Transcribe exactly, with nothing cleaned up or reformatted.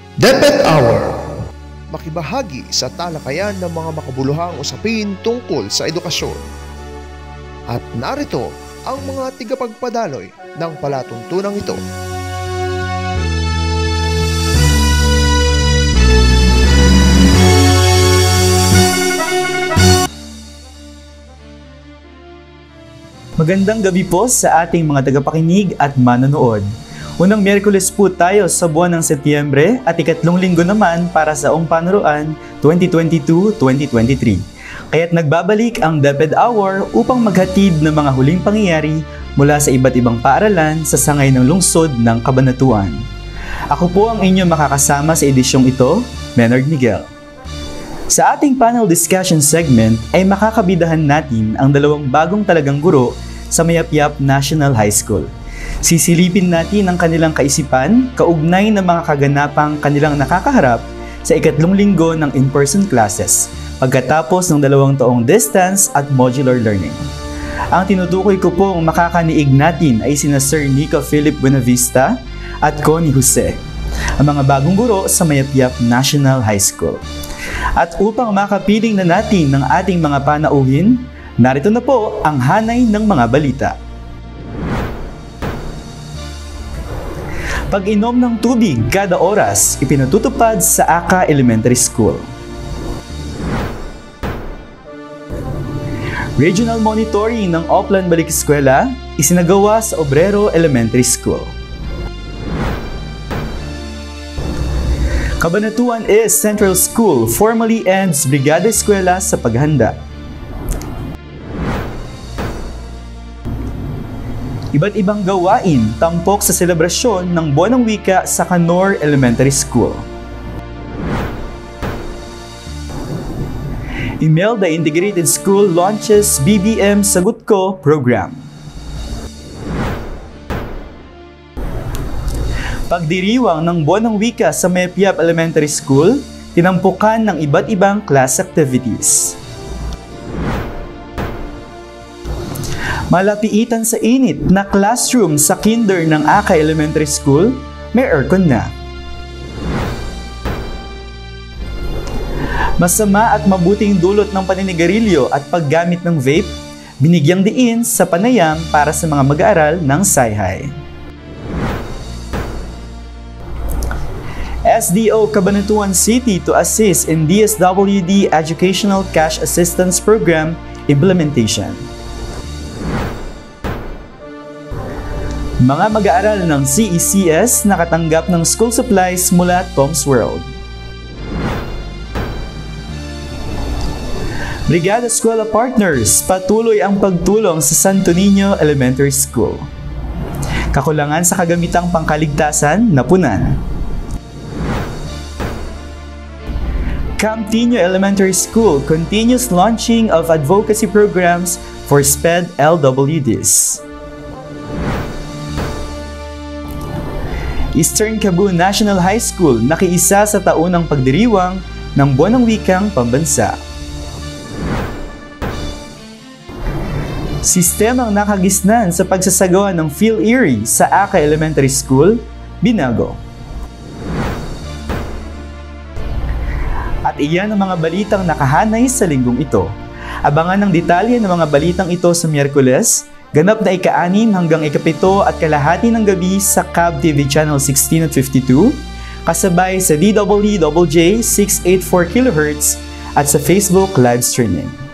DepEd Hour. Makibahagi sa talakayan ng mga makabuluhang usapin tungkol sa edukasyon. At narito ang mga tigapagpadaloy ng palatuntunang ito. Magandang gabi po sa ating mga tagapakinig at manonood. Unang Miyerkules po tayo sa buwan ng Setyembre at ikatlong linggo naman para sa Ong Panuruan twenty twenty-two twenty twenty-three. Kaya't nagbabalik ang DepEd Hour upang maghatid ng mga huling pangyayari mula sa iba't ibang paaralan sa sangay ng lungsod ng Cabanatuan. Ako po ang inyong makakasama sa edisyong ito, Menard Miguel. Sa ating panel discussion segment ay makakabidahan natin ang dalawang bagong talagang guro sa Mayapyap National High School. Sisilipin natin ang kanilang kaisipan, kaugnay ng mga kaganapang kanilang nakakaharap sa ikatlong linggo ng in-person classes, pagkatapos ng dalawang taong distance at modular learning. Ang tinutukoy ko pong makakaniig natin ay sina Sir Nico Philip Buenavista at Connie Jose, ang mga bagong guro sa Mayapyap National High School. At upang makapiling na natin ng ating mga panauhin, narito na po ang hanay ng mga balita. Pag-inom ng tubig kada oras, ipinatutupad sa Aka Elementary School. Regional monitoring ng Oplan Balik-Eskwela, isinagawa sa Obrero Elementary School. Cabanatuan East Central School formally ends Brigada Eskwela sa paghanda. Iba't ibang gawain tampok sa selebrasyon ng Buwan ng Wika sa Canor Elementary School. Imelda Integrated School launches B B M Sagot Ko program. Pagdiriwang ng Buwan ng Wika sa Mayapyap Elementary School, tinampukan ng iba't ibang class activities. Malapiitan sa init na classroom sa kinder ng Aka Elementary School, may aircon na. Masama at mabuting dulot ng paninigarilyo at paggamit ng vape, binigyang diin sa panayam para sa mga mag-aaral ng Sayhay. S D O Cabanatuan City to assist in D S W D Educational Cash Assistance Program implementation. Mga mag-aaral ng C E C S nakatanggap ng school supplies mula Tom's World. Brigada Eskwela Partners, patuloy ang pagtulong sa Santo Niño Elementary School. Kakulangan sa kagamitang pangkaligtasan, napunan. Camp Tino Elementary School continues launching of advocacy programs for SPED L W Ds. Eastern Cebu National High School nakiisa sa taunang pagdiriwang ng Buwan ng Wikang Pambansa. Sistemang nakagisnan sa pagsasagawa ng PhilErie sa Aka Elementary School, binago. At iyan ang mga balitang nakahanay sa linggong ito. Abangan ang detalye ng mga balitang ito sa Miyerkules, ganap na ika-anim hanggang ikapito at kalahati ng gabi sa C A B T V Channel sixteen at fifty-two, kasabay sa D W D J six eighty-four kilohertz at sa Facebook live streaming.